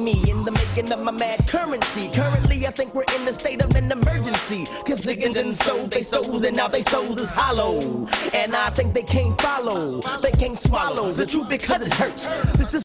me in the making of my mad currency. Currently, I think we're in the state of an emergency. Cause niggas done sold they souls and now they souls is hollow. And I think they can't follow, they can't swallow the truth because it hurts. This is